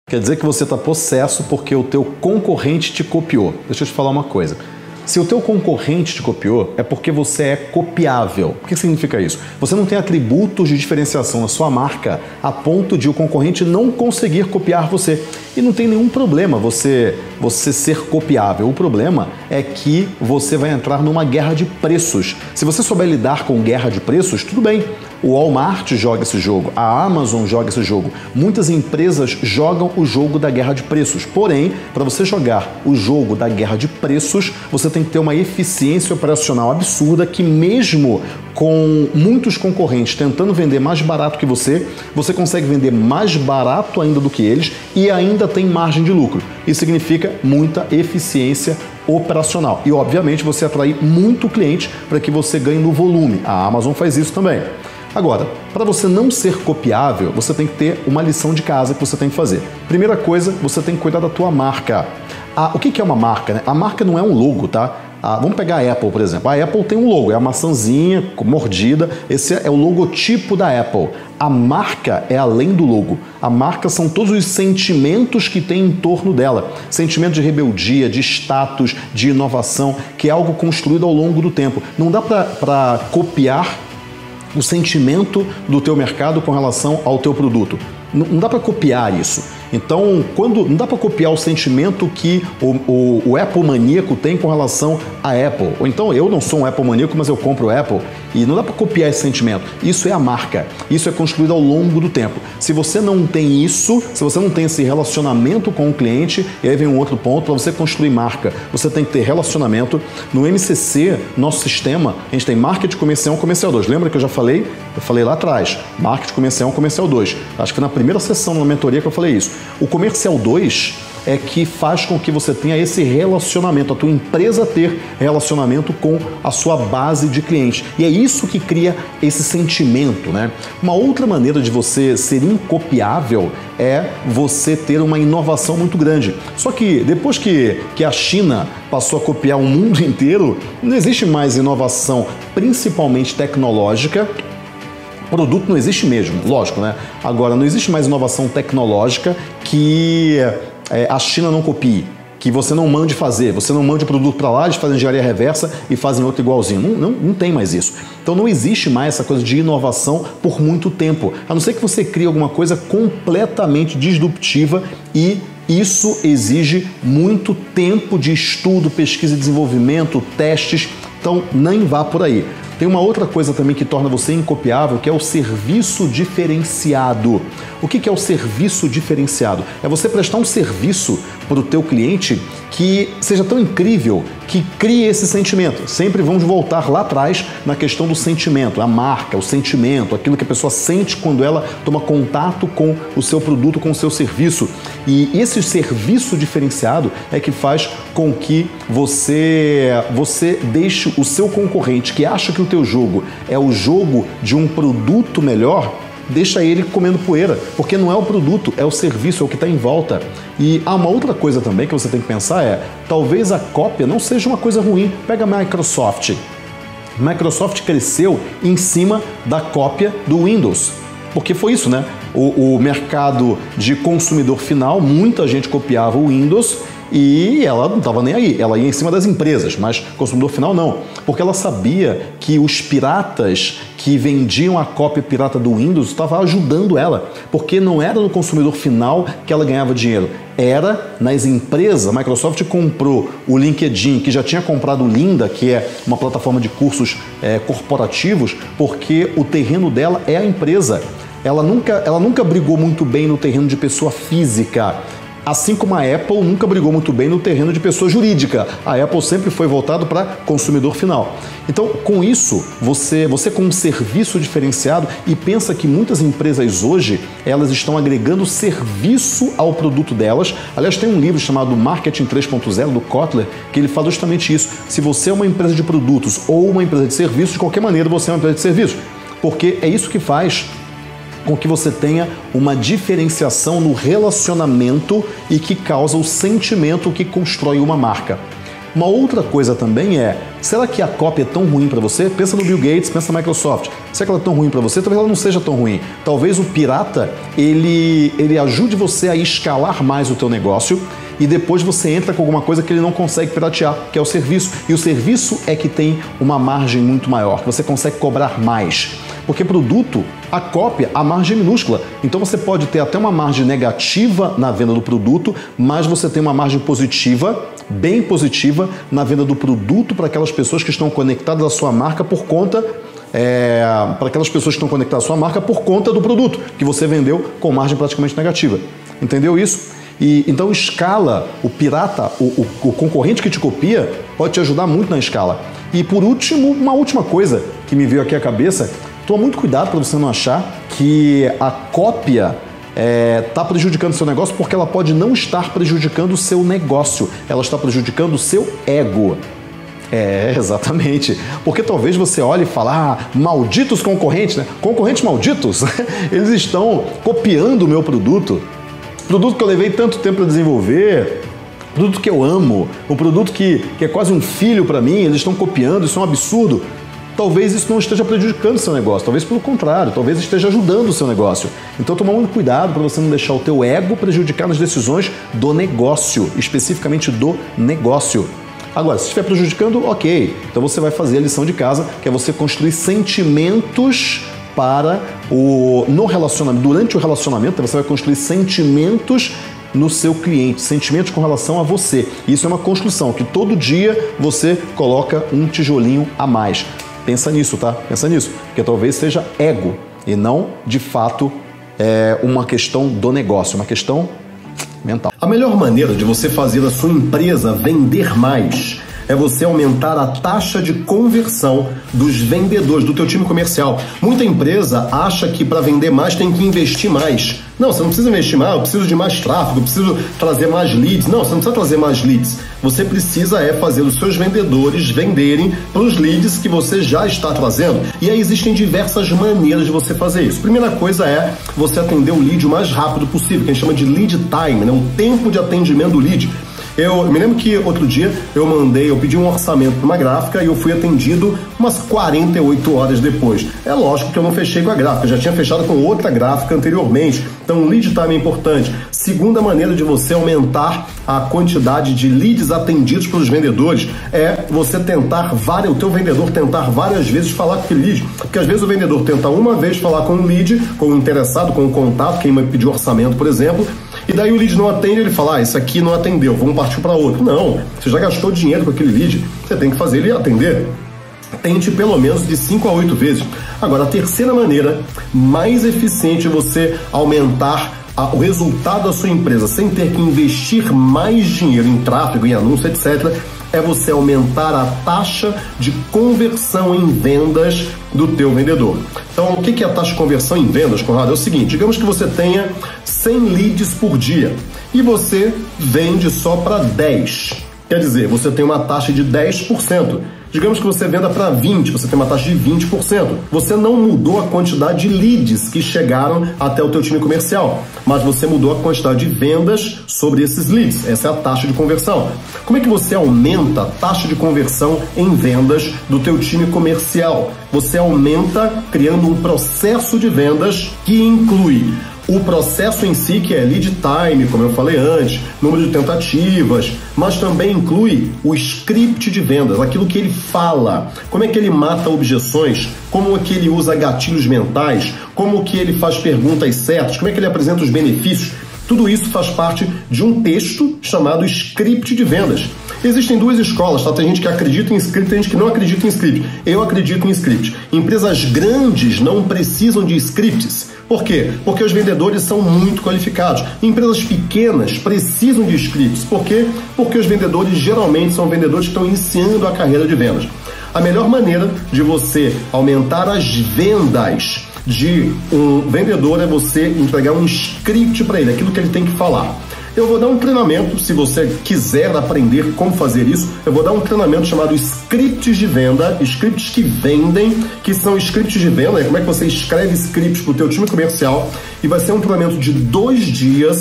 Quer dizer que você está possesso porque o teu concorrente te copiou. Deixa eu te falar uma coisa. Se o teu concorrente te copiou, é porque você é copiável. O que significa isso? Você não tem atributos de diferenciação na sua marca a ponto de o concorrente não conseguir copiar você. E não tem nenhum problema você ser copiável. O problema é que você vai entrar numa guerra de preços. Se você souber lidar com guerra de preços, tudo bem. O Walmart joga esse jogo, a Amazon joga esse jogo. Muitas empresas jogam o jogo da guerra de preços. Porém, para você jogar o jogo da guerra de preços, você tem que ter uma eficiência operacional absurda que mesmo com muitos concorrentes tentando vender mais barato que você consegue vender mais barato ainda do que eles e ainda tem margem de lucro. Isso significa muita eficiência operacional. E, obviamente, você atrai muito cliente para que você ganhe no volume. A Amazon faz isso também. Agora, para você não ser copiável, você tem que ter uma lição de casa que você tem que fazer. Primeira coisa, você tem que cuidar da tua marca. O que é uma marca, né? A marca não é um logo, tá? Vamos pegar a Apple, por exemplo. A Apple tem um logo, é a maçãzinha mordida. Esse é o logotipo da Apple. A marca é além do logo. A marca são todos os sentimentos que tem em torno dela. Sentimento de rebeldia, de status, de inovação, que é algo construído ao longo do tempo. Não dá para copiar o sentimento do teu mercado com relação ao teu produto. Não dá para copiar isso. Então, não dá para copiar o sentimento que o Apple maníaco tem com relação à Apple. Ou então, eu não sou um Apple maníaco, mas eu compro Apple. E não dá para copiar esse sentimento. Isso é a marca. Isso é construído ao longo do tempo. Se você não tem isso, se você não tem esse relacionamento com o cliente, e aí vem um outro ponto, para você construir marca, você tem que ter relacionamento. No MCC, nosso sistema, a gente tem marketing comercial 1, comercial 2. Lembra que eu já falei? Eu falei lá atrás. Marketing comercial 1, comercial 2. Acho que na primeira sessão na mentoria que eu falei isso. O comercial 2 é que faz com que você tenha esse relacionamento, a tua empresa ter relacionamento com a sua base de clientes. E é isso que cria esse sentimento, né? Uma outra maneira de você ser incopiável é você ter uma inovação muito grande. Só que depois que a China passou a copiar o mundo inteiro, não existe mais inovação, principalmente tecnológica. Produto não existe mesmo, lógico, né? Agora, não existe mais inovação tecnológica que a China não copie, que você não mande fazer, você não mande o produto para lá, eles fazem engenharia reversa e fazem outro igualzinho. Não tem mais isso. Então não existe mais essa coisa de inovação por muito tempo, a não ser que você crie alguma coisa completamente disruptiva e isso exige muito tempo de estudo, pesquisa e desenvolvimento, testes, então nem vá por aí. Tem uma outra coisa também que torna você incopiável, que é o serviço diferenciado. O que é o serviço diferenciado? É você prestar um serviço para o teu cliente que seja tão incrível, que crie esse sentimento. Sempre vamos voltar lá atrás na questão do sentimento, a marca, o sentimento, aquilo que a pessoa sente quando ela toma contato com o seu produto, com o seu serviço. E esse serviço diferenciado é que faz com que você deixe o seu concorrente, que acha que o teu jogo é o jogo de um produto melhor, deixa ele comendo poeira, porque não é o produto, é o serviço, é o que está em volta. E há uma outra coisa também que você tem que pensar talvez a cópia não seja uma coisa ruim. Pega a Microsoft. Microsoft cresceu em cima da cópia do Windows, porque foi isso, né? O mercado de consumidor final, muita gente copiava o Windows e ela não estava nem aí, ela ia em cima das empresas, mas consumidor final não, porque ela sabia que os piratas que vendiam a cópia pirata do Windows estavam ajudando ela, porque não era no consumidor final que ela ganhava dinheiro, era nas empresas. A Microsoft comprou o LinkedIn, que já tinha comprado o Lynda, que é uma plataforma de cursos corporativos, porque o terreno dela é a empresa. Ela nunca brigou muito bem no terreno de pessoa física, assim como a Apple nunca brigou muito bem no terreno de pessoa jurídica. A Apple sempre foi voltado para consumidor final. Então, com isso, você com um serviço diferenciado, e pensa que muitas empresas hoje, elas estão agregando serviço ao produto delas. Aliás, tem um livro chamado Marketing 3.0, do Kotler, que ele fala justamente isso. Se você é uma empresa de produtos ou uma empresa de serviços, de qualquer maneira você é uma empresa de serviços, porque é isso que faz com que você tenha uma diferenciação no relacionamento e que causa o sentimento que constrói uma marca. Uma outra coisa também é, será que a cópia é tão ruim para você? Pensa no Bill Gates, pensa na Microsoft. Será que ela é tão ruim para você? Talvez ela não seja tão ruim. Talvez o pirata, ele ajude você a escalar mais o teu negócio e depois você entra com alguma coisa que ele não consegue piratear, que é o serviço. E o serviço é que tem uma margem muito maior, que você consegue cobrar mais. Porque produto, a cópia, a margem é minúscula. Então você pode ter até uma margem negativa na venda do produto, mas você tem uma margem positiva, bem positiva, na venda do produto para aquelas pessoas que estão conectadas à sua marca por conta por conta do produto que você vendeu com margem praticamente negativa. Entendeu isso? E então escala, o pirata, o concorrente que te copia pode te ajudar muito na escala. E por último, uma última coisa que me veio aqui à cabeça, toma muito cuidado para você não achar que a cópia está prejudicando o seu negócio, porque ela pode não estar prejudicando o seu negócio, ela está prejudicando o seu ego. Exatamente. Porque talvez você olhe e fale, malditos concorrentes, né? Concorrentes malditos, eles estão copiando o meu produto. Produto que eu levei tanto tempo para desenvolver, produto que eu amo, um produto que é quase um filho para mim, eles estão copiando, isso é um absurdo. Talvez isso não esteja prejudicando o seu negócio, talvez pelo contrário, talvez esteja ajudando o seu negócio. Então toma muito cuidado para você não deixar o teu ego prejudicar nas decisões do negócio, especificamente do negócio. Agora, se estiver prejudicando, ok. Então você vai fazer a lição de casa, que é você construir sentimentos no relacionamento. Durante o relacionamento, você vai construir sentimentos no seu cliente, sentimentos com relação a você. Isso é uma construção, que todo dia você coloca um tijolinho a mais. Pensa nisso, tá? Pensa nisso, porque talvez seja ego e não, de fato, uma questão do negócio, uma questão mental. A melhor maneira de você fazer a sua empresa vender mais é você aumentar a taxa de conversão dos vendedores, do teu time comercial. Muita empresa acha que para vender mais tem que investir mais. Não, você não precisa investir mais, eu preciso de mais tráfego, eu preciso trazer mais leads. Não, você não precisa trazer mais leads. Você precisa fazer os seus vendedores venderem para os leads que você já está trazendo. E aí existem diversas maneiras de você fazer isso. Primeira coisa é você atender o lead o mais rápido possível, que a gente chama de lead time, né? O tempo de atendimento do lead. Eu me lembro que outro dia eu pedi um orçamento para uma gráfica e eu fui atendido umas 48 horas depois. É lógico que eu não fechei com a gráfica, eu já tinha fechado com outra gráfica anteriormente. Então, o lead time é importante. Segunda maneira de você aumentar a quantidade de leads atendidos pelos vendedores é você o teu vendedor tentar várias vezes falar com aquele lead. Porque às vezes o vendedor tenta uma vez falar com o lead, com o interessado, com o contato, quem pediu orçamento, por exemplo, e daí o lead não atende, ele fala, isso aqui não atendeu, vamos partir para outro. Não, você já gastou dinheiro com aquele lead, você tem que fazer ele atender. Tente pelo menos de 5 a 8 vezes. Agora, a terceira maneira mais eficiente é você aumentar o resultado da sua empresa sem ter que investir mais dinheiro em tráfego, em anúncio, etc., é você aumentar a taxa de conversão em vendas do teu vendedor. Então, o que é a taxa de conversão em vendas, Conrado? É o seguinte, digamos que você tenha 100 leads por dia e você vende só para 10. Quer dizer, você tem uma taxa de 10%. Digamos que você venda para 20, você tem uma taxa de 20%. Você não mudou a quantidade de leads que chegaram até o teu time comercial, mas você mudou a quantidade de vendas sobre esses leads. Essa é a taxa de conversão. Como é que você aumenta a taxa de conversão em vendas do teu time comercial? Você aumenta criando um processo de vendas que inclui o processo em si, que é lead time, como eu falei antes, número de tentativas, mas também inclui o script de vendas, aquilo que ele fala, como é que ele mata objeções, como é que ele usa gatilhos mentais, como que ele faz perguntas certas, como é que ele apresenta os benefícios. Tudo isso faz parte de um texto chamado script de vendas. Existem duas escolas, tá? Tem gente que acredita em script, tem gente que não acredita em script. Eu acredito em script. Empresas grandes não precisam de scripts. Por quê? Porque os vendedores são muito qualificados. Empresas pequenas precisam de scripts. Por quê? Porque os vendedores geralmente são vendedores que estão iniciando a carreira de vendas. A melhor maneira de você aumentar as vendas de um vendedor é você entregar um script para ele, aquilo que ele tem que falar. Eu vou dar um treinamento, se você quiser aprender como fazer isso, eu vou dar um treinamento chamado Scripts de Venda, scripts que vendem, que são scripts de venda, como é que você escreve scripts para o teu time comercial, e vai ser um treinamento de 2 dias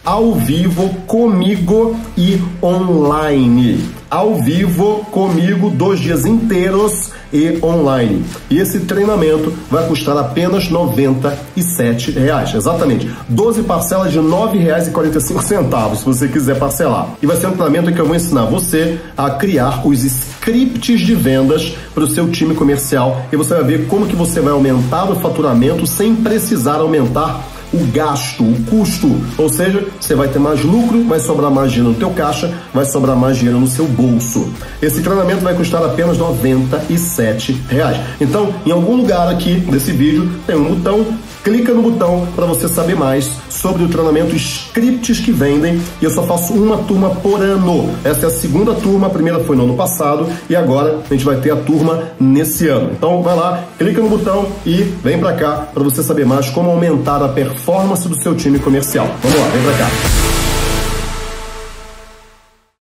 ao vivo comigo e online. Ao vivo comigo 2 dias inteiros e online. E esse treinamento vai custar apenas R$ 97. Exatamente. 12 parcelas de R$ 9,45 se você quiser parcelar. E vai ser um treinamento que eu vou ensinar você a criar os scripts de vendas para o seu time comercial e você vai ver como que você vai aumentar o faturamento sem precisar aumentar o gasto, o custo, ou seja, você vai ter mais lucro, vai sobrar mais dinheiro no teu caixa, vai sobrar mais dinheiro no seu bolso. Esse treinamento vai custar apenas R$ 97. Então, em algum lugar aqui desse vídeo tem um botão, clica no botão para você saber mais sobre o treinamento Scripts que Vendem, e eu só faço uma turma por ano. Essa é a segunda turma, a primeira foi no ano passado e agora a gente vai ter a turma nesse ano. Então vai lá, clica no botão e vem para cá para você saber mais como aumentar a performance do seu time comercial. Vamos lá, vem para cá.